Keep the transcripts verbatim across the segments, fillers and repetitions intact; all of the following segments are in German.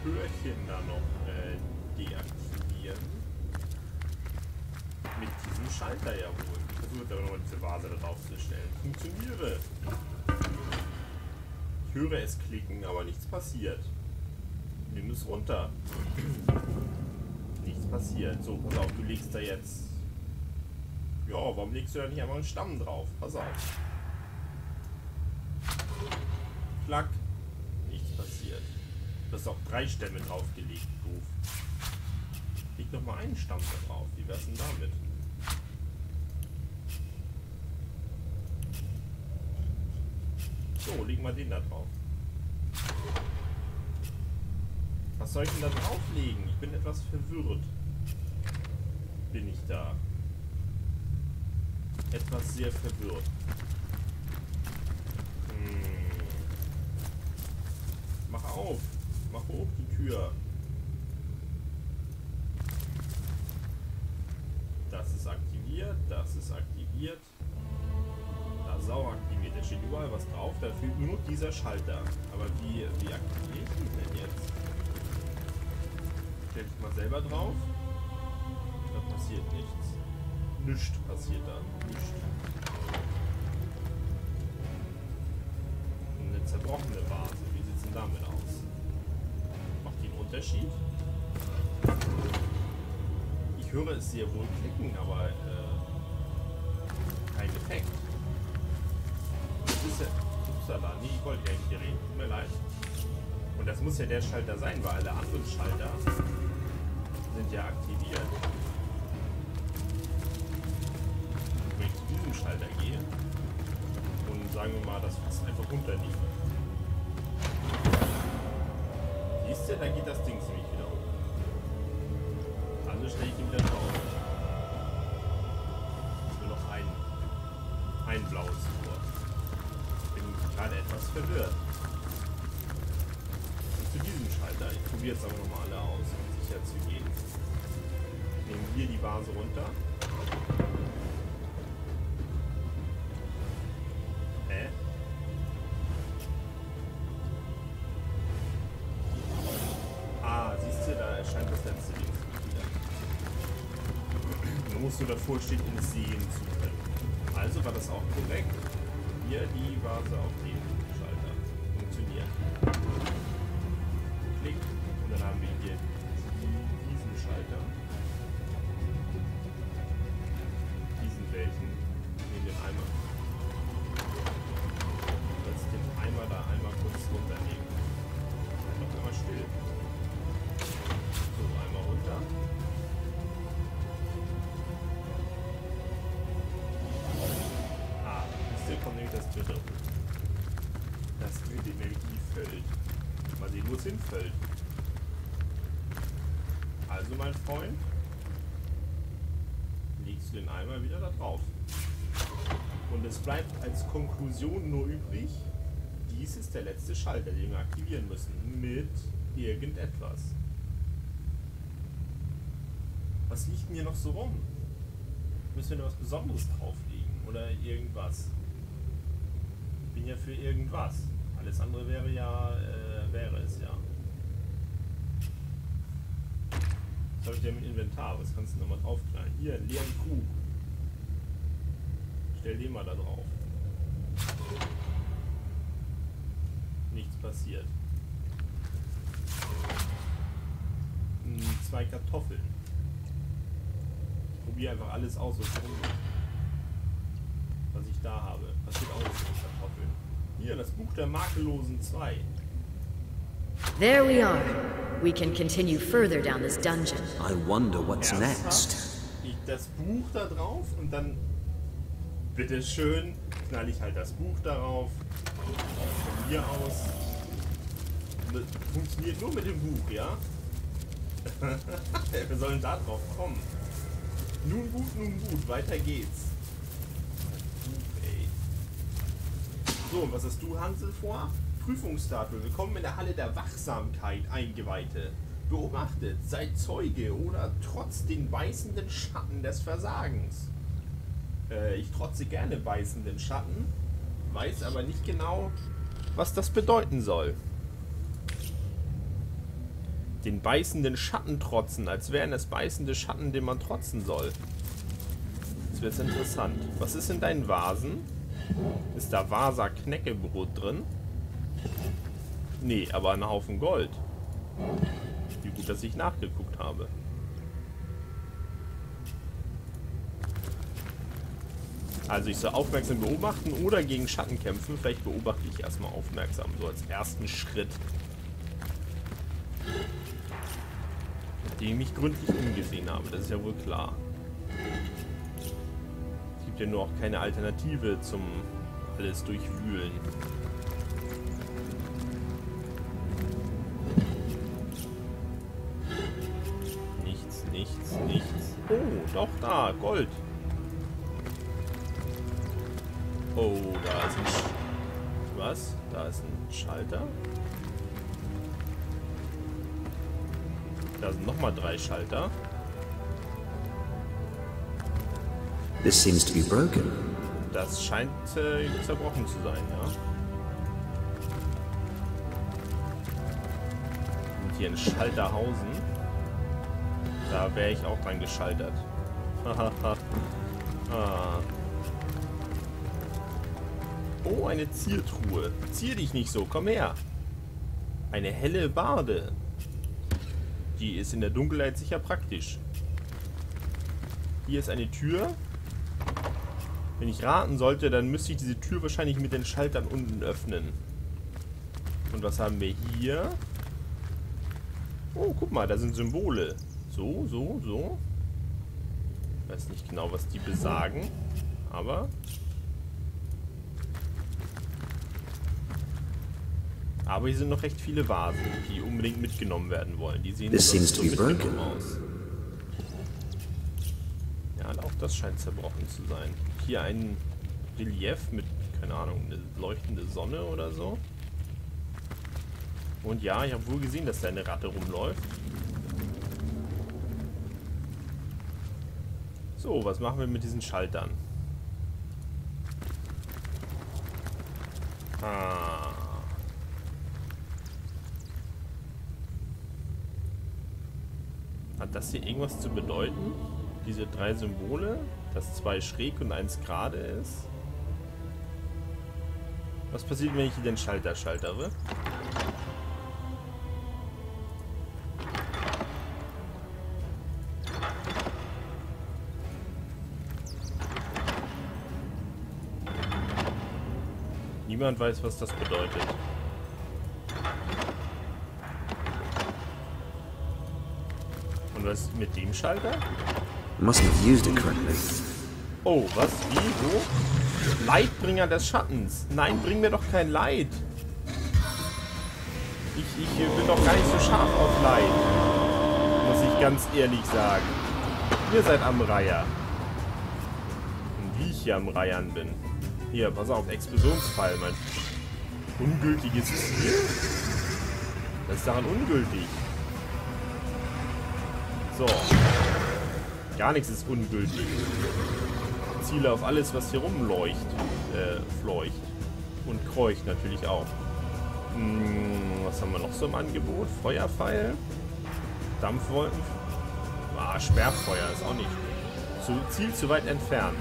Türchen da noch äh, deaktivieren. Mit diesem Schalter ja wohl. Ich versuche jetzt aber nochmal diese Vase da drauf zu stellen. Funktioniere. Ich höre es klicken, aber nichts passiert. Nimm es runter. Nichts passiert. So, pass auf, du legst da jetzt... Ja, warum legst du da nicht einfach einen Stamm drauf? Pass auf. Klack. Nichts passiert. Du hast auch drei Stämme draufgelegt, doof. Leg noch mal einen Stamm da drauf. Wie wär's denn damit? So, leg mal den da drauf. Was soll ich denn da drauflegen? Ich bin etwas verwirrt. Bin ich da. Etwas sehr verwirrt. Hm. Mach auf. Mach hoch die Tür. Das ist aktiviert. Das ist aktiviert. Das ist auch aktiviert. Da steht überall was drauf. Da fehlt nur noch dieser Schalter. Aber wie, wie aktiviere ich ihn denn jetzt? Stell dich mal selber drauf. Da passiert nichts. Nichts passiert da. Nichts. Eine zerbrochene Vase. Wie sieht es denn damit aus? Macht die einen Unterschied? Ich höre es sehr wohl klicken, aber äh, kein Effekt. Das ist ja... Upsala, nee, ich wollte ja nicht hier reden. Tut mir leid. Und das muss ja der Schalter sein, weil alle anderen Schalter sind ja aktiviert. Wenn ich zu diesem Schalter gehe und sagen wir mal, das Fass einfach runterliegt. Siehst du, da geht das Ding ziemlich wieder hoch. Also stelle ich ihn wieder drauf. Nur noch ein, ein blaues Tor. Ich bin gerade etwas verwirrt. Zu diesem Schalter. Ich probiere jetzt aber nochmal alle aus, um sicher zu gehen. Nehmen hier die Vase runter. Hä? Ah, siehst du, da erscheint das letzte Ding wieder. Dann musst du davor stehen, um es sehen zu können. Also war das auch korrekt. Hier die Vase auf den Schalter. Funktioniert. Klick. Und dann haben wir hier diesen Schalter. Diesen welchen. Nehmen den Eimer. Lass den Eimer da einmal kurz runternehmen. Noch einmal still. So, einmal runter. Ah, jetzt kommt nämlich das dritte. Das mit Energiefeld. Mal sehen, wo es hinfällt. Also, mein Freund, legst du den Eimer wieder da drauf. Und es bleibt als Konklusion nur übrig, dies ist der letzte Schalter, den wir aktivieren müssen. Mit irgendetwas. Was liegt denn hier noch so rum? Müssen wir da was Besonderes drauflegen? Oder irgendwas? Ich bin ja für irgendwas. Alles andere wäre ja, äh, wäre es ja. Was habe ich denn mit Inventar? Was kannst du nochmal draufknallen? Hier, einen leeren Krug. Stell den mal da drauf. Nichts passiert. Hm, zwei Kartoffeln. Ich probiere einfach alles aus, was, was ich da habe. Passiert auch nichts mit Kartoffeln. Hier, das Buch der Makellosen zwei. There we are. We can continue further down this dungeon. I wonder what's Ernsthaft? next. Ich das Buch da drauf und dann, bitteschön, knall ich halt das Buch darauf. Von hier aus. Funktioniert nur mit dem Buch, ja? Wir sollen da drauf kommen. Nun gut, nun gut, weiter geht's. Buch, ey. So, und was hast du, Hansel, vor? Prüfungstafel. Willkommen in der Halle der Wachsamkeit, Eingeweihte. Beobachtet, seid Zeuge oder trotz den beißenden Schatten des Versagens. Äh, ich trotze gerne beißenden Schatten, weiß aber nicht genau, was das bedeuten soll. Den beißenden Schatten trotzen, als wären es beißende Schatten, den man trotzen soll. Jetzt wird es interessant. Was ist in deinen Vasen? Ist da Vasa-Knäckebrot drin? Nee, aber ein Haufen Gold. Wie gut, dass ich nachgeguckt habe. Also ich soll aufmerksam beobachten oder gegen Schatten kämpfen. Vielleicht beobachte ich erstmal aufmerksam, so als ersten Schritt. Nachdem ich mich gründlich umgesehen habe, das ist ja wohl klar. Es gibt ja nur auch keine Alternative zum alles durchwühlen. Nichts, nichts, nichts. Oh, doch da, Gold. Oh, da ist ein... Sch Was? Da ist ein Schalter. Da sind nochmal drei Schalter. This seems to be broken. Das scheint äh, zerbrochen zu sein, ja. Und hier in Schalterhausen. Da wäre ich auch dran geschaltert. Hahaha. ah. Oh, eine Ziertruhe. Zier dich nicht so, komm her. Eine helle Barde. Die ist in der Dunkelheit sicher praktisch. Hier ist eine Tür. Wenn ich raten sollte, dann müsste ich diese Tür wahrscheinlich mit den Schaltern unten öffnen. Und was haben wir hier? Oh, guck mal, da sind Symbole. So, so, so. Ich weiß nicht genau, was die besagen. Aber... Aber hier sind noch recht viele Vasen, die unbedingt mitgenommen werden wollen. Die sehen so mitgenommen aus. Ja, auch das scheint zerbrochen zu sein. Hier ein Relief mit, keine Ahnung, eine leuchtende Sonne oder so. Und ja, ich habe wohl gesehen, dass da eine Ratte rumläuft. So, was machen wir mit diesen Schaltern? Ah... Hat das hier irgendwas zu bedeuten? Diese drei Symbole, dass zwei schräg und eins gerade ist? Was passiert, wenn ich hier den Schalter schaltere? Niemand weiß, was das bedeutet. Und was ist mit dem Schalter? Must have used it correctly. Oh, was? Wie? Wo? Leitbringer des Schattens. Nein, bring mir doch kein Leid. Ich, ich bin doch gar nicht so scharf auf Leid. Muss ich ganz ehrlich sagen. Ihr seid am Reiher. Und wie ich hier am Reiern bin. Hier, pass auf, Explosionsfall, mein ungültiges Ziel. Das ist daran ungültig. So. Gar nichts ist ungültig. Ziele auf alles, was hier rumleucht. Äh, fleucht. Und kreucht natürlich auch. Hm, was haben wir noch so im Angebot? Feuerpfeil. Dampfwolken. Ah, Sperrfeuer ist auch nicht. Zu, Ziel zu weit entfernt.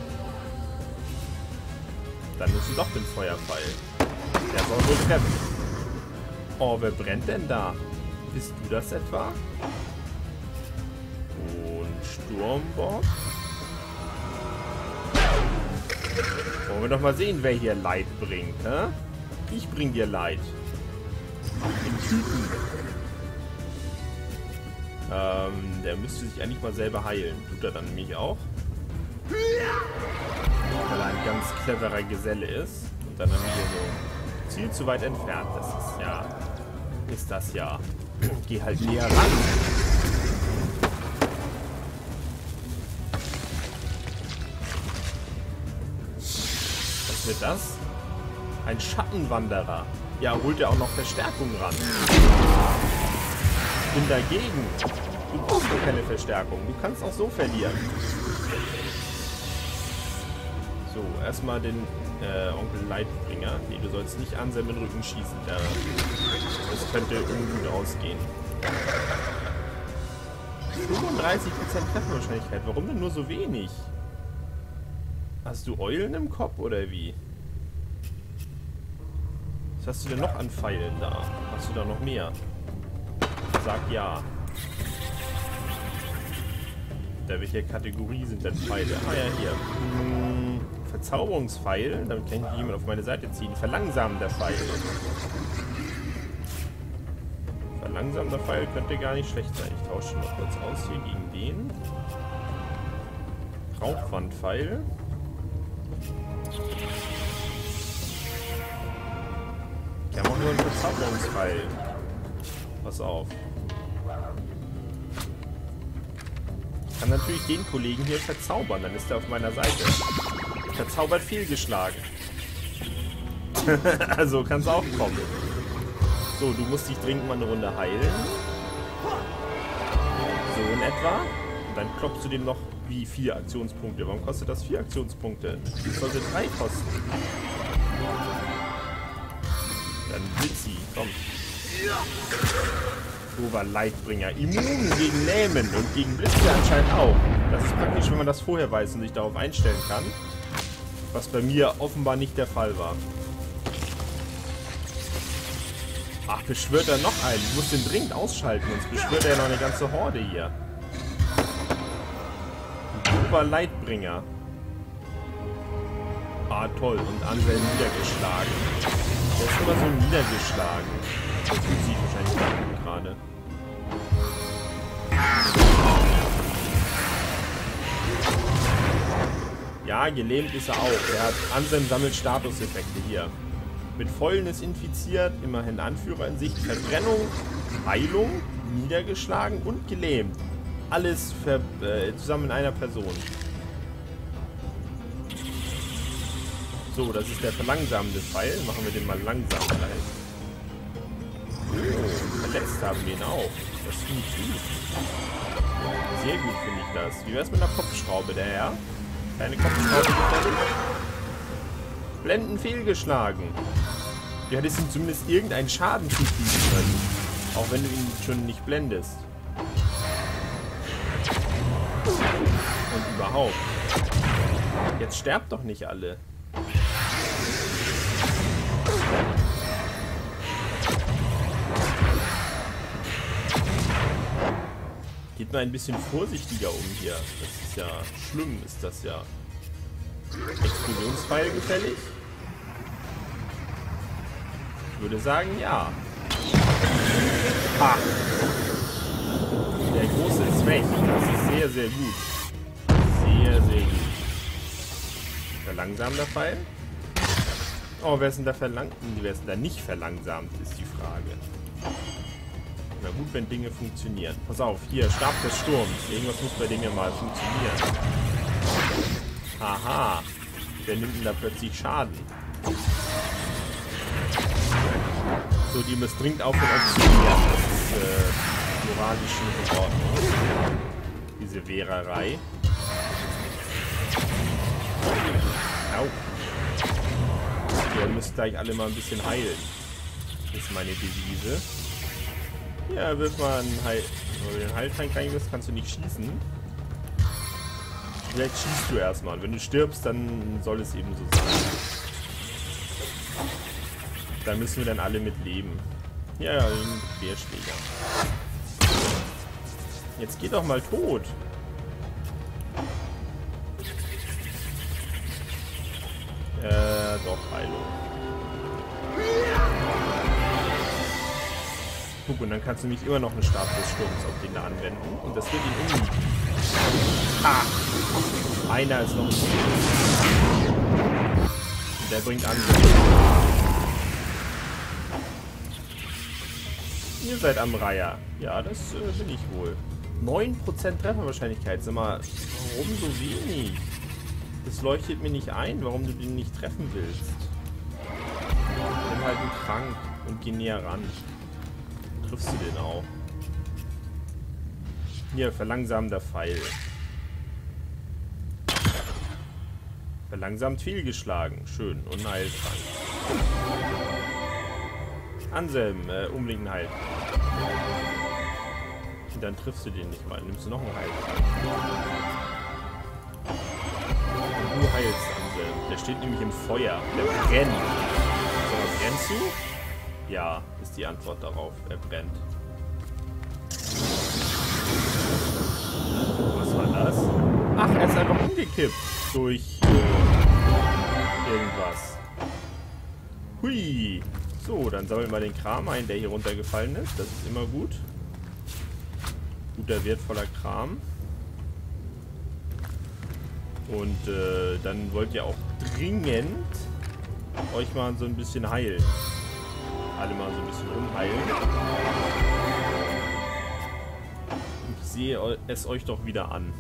Dann nutzen wir doch den Feuerpfeil. Der soll wohl treffen. Oh, wer brennt denn da? Bist du das etwa? Sturmbock. Wollen wir doch mal sehen, wer hier Leid bringt, hä? Ich bring dir Leid. In Tüten. Ähm, der müsste sich eigentlich mal selber heilen. Tut er dann nämlich auch. Weil er ein ganz cleverer Geselle ist. Und dann haben wir hier so Ziel zu weit entfernt. Das ist ja... Ist das ja. Geh halt näher ran. Wird das? Ein Schattenwanderer. Ja, holt er auch noch Verstärkung ran. Ich bin dagegen. Du brauchst doch keine Verstärkung. Du kannst auch so verlieren. So, erstmal den äh, Onkel Leitbringer. Nee, du sollst nicht an seinen Rücken schießen. Der, das könnte ungut ausgehen. fünfunddreißig Prozent Trefferwahrscheinlichkeit. Warum denn nur so wenig? Hast du Eulen im Kopf oder wie? Was hast du denn noch an Pfeilen da? Hast du da noch mehr? Sag ja. Da welche Kategorie sind denn Pfeile? Ah ja, hier. Hm, Verzauberungspfeil. Damit kann ich jemand auf meine Seite ziehen. Verlangsamender Pfeil. Verlangsamender Pfeil könnte gar nicht schlecht sein. Ich tausche noch kurz aus hier gegen den. Rauchwandpfeil. Ich habe auch nur einen Verzauberungspfeil. Pass auf. Ich kann natürlich den Kollegen hier verzaubern, dann ist er auf meiner Seite. Verzaubert fehlgeschlagen. Also kann es auch kommen. So, du musst dich dringend mal eine Runde heilen. So in etwa. Und dann klopfst du dem noch wie vier Aktionspunkte. Warum kostet das vier Aktionspunkte? Das sollte drei kosten. Dann Blitzi, komm. Oberleitbringer. Immun gegen Lähmen und gegen Blitze anscheinend auch. Das ist praktisch, wenn man das vorher weiß und sich darauf einstellen kann. Was bei mir offenbar nicht der Fall war. Ach, beschwört er noch einen. Ich muss den dringend ausschalten, sonst beschwört er ja noch eine ganze Horde hier. Oberleitbringer. Ah, toll. Und Anselm niedergeschlagen. Der ist immer so niedergeschlagen. Das fühlt sich wahrscheinlich gar gut gerade. Ja, gelähmt ist er auch. Er hat Anselm sammelt Statuseffekte hier. Mit Fäulnis infiziert, immerhin Anführer in Sicht, Verbrennung, Heilung, niedergeschlagen und gelähmt. Alles ver äh, zusammen in einer Person. So, das ist der verlangsamende Pfeil. Machen wir den mal langsam gleich. Oh, verletzt haben wir ihn auch. Das finde ich gut. Sehr gut finde ich das. Wie wäre es mit einer Kopfschraube, der Herr? Keine Kopfschraube gefällig? Blenden fehlgeschlagen. Du hättest ihm zumindest irgendeinen Schaden zufügen können. Auch wenn du ihn schon nicht blendest. Und überhaupt. Jetzt sterbt doch nicht alle. Geht mal ein bisschen vorsichtiger um hier. Das ist ja schlimm, ist das ja. Explosionspfeil gefällig? Ich würde sagen, ja. Ha! Der Große ist weg. Das ist sehr, sehr gut. Sehr, sehr gut. Verlangsamender Pfeil? Oh, wer ist denn da verlangt? Wer ist denn da nicht verlangsamt, ist die Frage. Na gut, wenn Dinge funktionieren. Pass auf, hier, Stab des Sturms. Irgendwas muss bei dem ja mal funktionieren. Haha. Wer nimmt denn da plötzlich Schaden? So, die müssen dringend aufhören aufzunehmen. Das ist äh, moralisch nicht in Ordnung. Diese Wehrerei. Au. Ihr müsst gleich alle mal ein bisschen heilen. Das ist meine Devise. Ja, wirf mal einen Heil... Wenn du den Heiltrank reingibst, kannst du nicht schießen. Vielleicht schießt du erstmal. Und wenn du stirbst, dann soll es eben so sein. Da müssen wir dann alle mit leben. Ja, ja, den Querschläger. Jetzt geht doch mal tot. Äh, doch, Heilung. Guck, und dann kannst du nicht immer noch einen Stab des Sturms auf den da anwenden. Und das wird ihn umnieten. Ah! Einer ist noch ein Und der bringt an. Ihr seid am Reiher. Ja, das äh, bin ich wohl. neun Prozent Trefferwahrscheinlichkeit. Sag mal, warum so wenig? Das leuchtet mir nicht ein, warum du den nicht treffen willst. Ich bin halt ein Trank und geh näher ran. Triffst du den auch? Hier, verlangsamender Pfeil. Verlangsamt fehlgeschlagen. Schön. Und ein Heiltrank. Anselm, äh, unbedingt ein Heil. schießen, dann triffst du den nicht mal. Dann nimmst du noch einen Heiltrank. Und du heilst, Ansel. Der steht nämlich im Feuer. Der brennt. So, brennst du? Ja, ist die Antwort darauf. Er brennt. Was war das? Ach, er ist einfach umgekippt. Durch äh, irgendwas. Hui. So, dann sammeln wir den Kram ein, der hier runtergefallen ist. Das ist immer gut. Guter, wertvoller Kram. Und äh, dann wollt ihr auch dringend euch mal so ein bisschen heilen. Alle mal so ein bisschen rumheilen. Ich sehe es euch doch wieder an.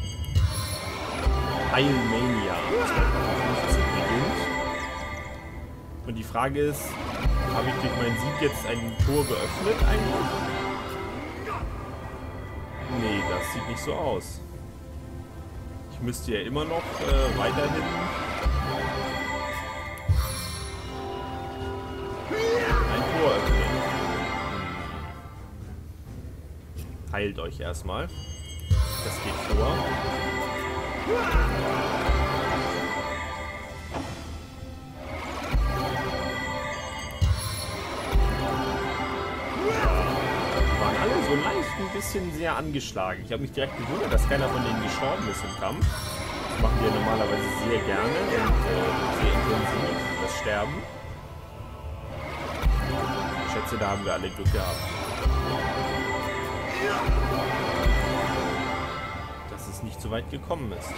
Heilmania zweitausendfünfzehn beginnt. Und die Frage ist, habe ich durch meinen Sieg jetzt ein Tor geöffnet eigentlich? Nee, das sieht nicht so aus. Ich müsste ja immer noch äh, weiterhin ein Tor öffnen. Hm. Heilt euch erstmal. Das geht vor. So leicht ein bisschen sehr angeschlagen. Ich habe mich direkt gewundert, dass keiner von denen gestorben ist im Kampf. Das machen wir normalerweise sehr gerne und äh, sehr intensiv, das Sterben. Ich schätze, da haben wir alle Glück gehabt. Dass es nicht so weit gekommen ist.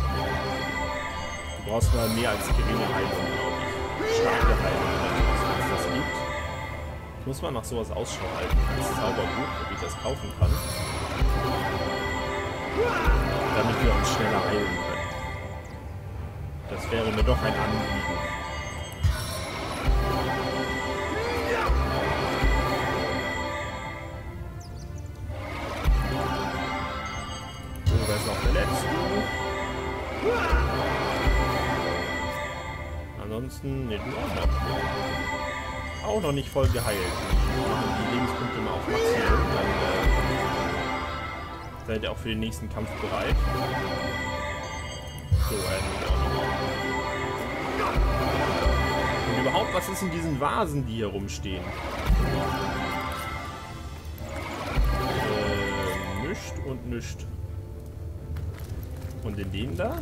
Du brauchst mal mehr als geringe Heilung, glaube ich. Starke Heilung, wenn es das gibt. Ich muss mal nach sowas Ausschau halten, als Zauberbuch, ob ich das kaufen kann. Damit wir uns schneller heilen können. Das wäre mir doch ein Anliegen. So, wer ist noch verletzt? Ansonsten, ne, du auch noch. Auch noch nicht voll geheilt. Wir machen die Lebenspunkte mal auf Maximum. Dann äh, seid ihr auch für den nächsten Kampf bereit. So, einen auch noch. Und überhaupt, was ist in diesen Vasen, die hier rumstehen? Äh, nischt und nischt. Und in denen da?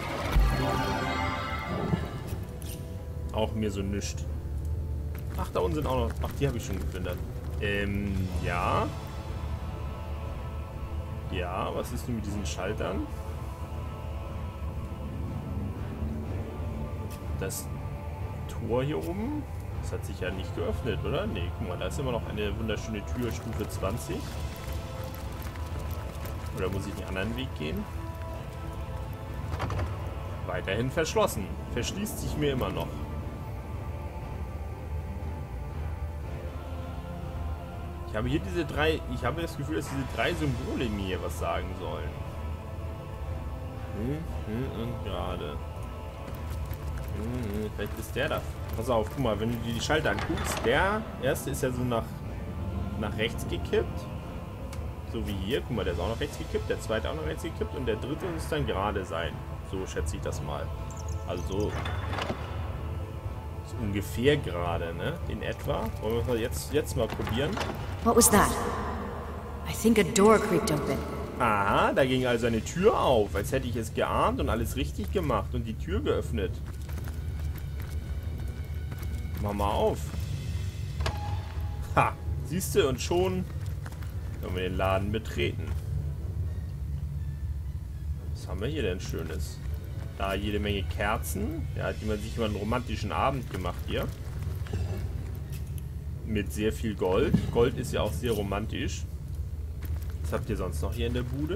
Auch mir so nischt. Ach, da unten sind auch noch... Ach, die habe ich schon geplündert. Ähm, ja. Ja, was ist nun mit diesen Schaltern? Das Tor hier oben, das hat sich ja nicht geöffnet, oder? Nee, guck mal, da ist immer noch eine wunderschöne Tür, Stufe zwanzig. Oder muss ich einen anderen Weg gehen? Weiterhin verschlossen. Verschließt sich mir immer noch. Ich habe hier diese drei... Ich habe das Gefühl, dass diese drei Symbole mir was sagen sollen. Hm, hm und gerade. Hm, vielleicht ist der da. Pass auf, guck mal, wenn du dir die Schalter anguckst, der erste ist ja so nach, nach rechts gekippt. So wie hier. Guck mal, der ist auch noch rechts gekippt. Der zweite auch noch rechts gekippt. Und der dritte muss dann gerade sein. So schätze ich das mal. Also so... ungefähr gerade, ne? In etwa. Wollen wir jetzt, jetzt mal probieren. What was that? I think a door creaked open. Aha, da ging also eine Tür auf, als hätte ich es geahnt und alles richtig gemacht und die Tür geöffnet. Mach mal auf. Ha, siehst du, und schon können wir den Laden betreten. Was haben wir hier denn Schönes? Da jede Menge Kerzen. Da hat jemand sich mal einen romantischen Abend gemacht hier. Mit sehr viel Gold. Gold ist ja auch sehr romantisch. Was habt ihr sonst noch hier in der Bude?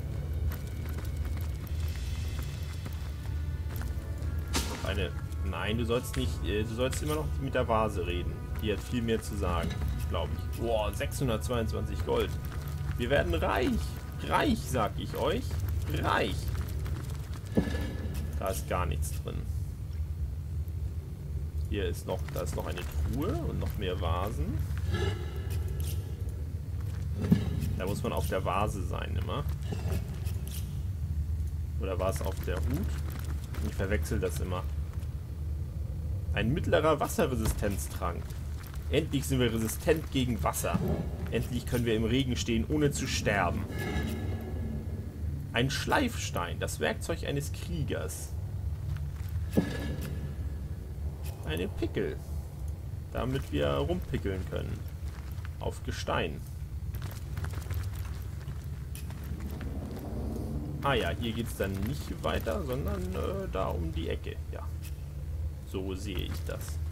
Noch eine... Nein, du sollst nicht... Du sollst immer noch mit der Vase reden. Die hat viel mehr zu sagen, glaube ich. Boah, sechshundertzweiundzwanzig Gold. Wir werden reich. Reich, sag ich euch. Reich. Da ist gar nichts drin. Hier ist noch, da ist noch eine Truhe und noch mehr Vasen. Da muss man auf der Vase sein immer. Oder war es auf der Hut? Ich verwechsel das immer. Ein mittlerer Wasserresistenztrank. Endlich sind wir resistent gegen Wasser. Endlich können wir im Regen stehen, ohne zu sterben. Ein Schleifstein, das Werkzeug eines Kriegers. Eine Pickel, damit wir rumpickeln können. Auf Gestein. Ah ja, hier geht es dann nicht weiter, sondern äh, da um die Ecke. Ja, so sehe ich das.